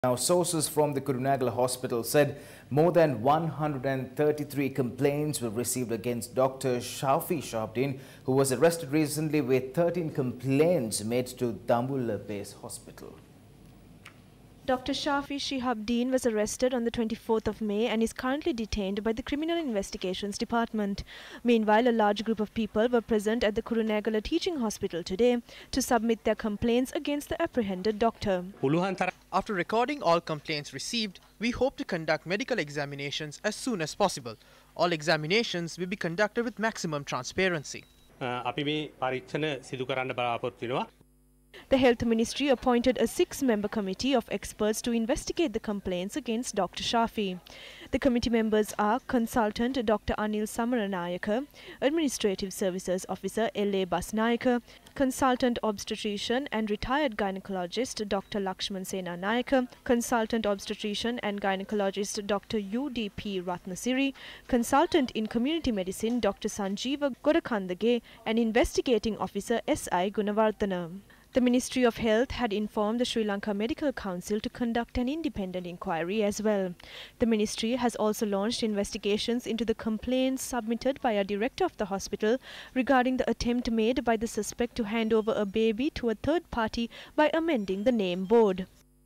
Now, sources from the Kurunegala Hospital said more than 133 complaints were received against Dr Shaafi, who was arrested recently with 13 complaints made to Dambulla Base Hospital. Dr Shaafi was arrested on the 24th of May and is currently detained by the Criminal Investigations Department. Meanwhile, a large group of people were present at the Kurunegala Teaching Hospital today to submit their complaints against the apprehended doctor. After recording all complaints received, we hope to conduct medical examinations as soon as possible. All examinations will be conducted with maximum transparency. The Health Ministry appointed a 6-member committee of experts to investigate the complaints against Dr Shaafi. The committee members are Consultant Dr Anil Samaranayaka, Administrative Services Officer L.A. Basnayaka, Consultant Obstetrician and Retired Gynecologist Dr Lakshman Sena Nayaka, Consultant Obstetrician and Gynecologist Dr U.D.P. Ratnasiri, Consultant in Community Medicine Dr Sanjeeva Godakandage and Investigating Officer S.I. Gunawardana. The Ministry of Health had informed the Sri Lanka Medical Council to conduct an independent inquiry as well. The ministry has also launched investigations into the complaints submitted by a director of the hospital regarding the attempt made by the suspect to hand over a baby to a third party by amending the name board.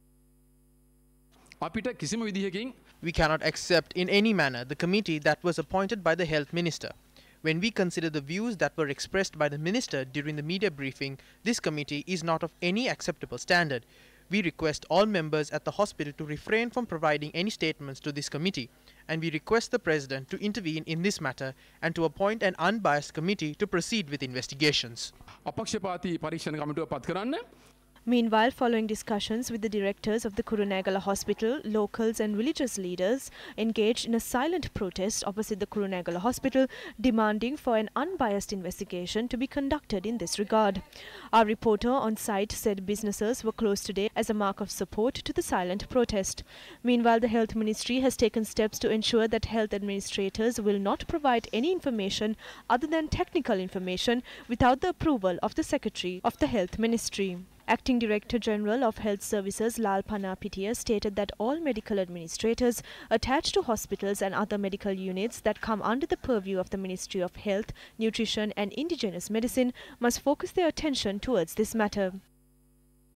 We cannot accept in any manner the committee that was appointed by the Health Minister. When we consider the views that were expressed by the Minister during the media briefing, this committee is not of any acceptable standard. We request all members at the hospital to refrain from providing any statements to this committee, and we request the President to intervene in this matter and to appoint an unbiased committee to proceed with investigations. Meanwhile, following discussions with the directors of the Kurunegala Hospital, locals and religious leaders engaged in a silent protest opposite the Kurunegala Hospital, demanding for an unbiased investigation to be conducted in this regard. Our reporter on site said businesses were closed today as a mark of support to the silent protest. Meanwhile, the Health Ministry has taken steps to ensure that health administrators will not provide any information other than technical information without the approval of the Secretary of the Health Ministry. Acting Director General of Health Services Lal Panapitiya stated that all medical administrators attached to hospitals and other medical units that come under the purview of the Ministry of Health, Nutrition and Indigenous Medicine must focus their attention towards this matter.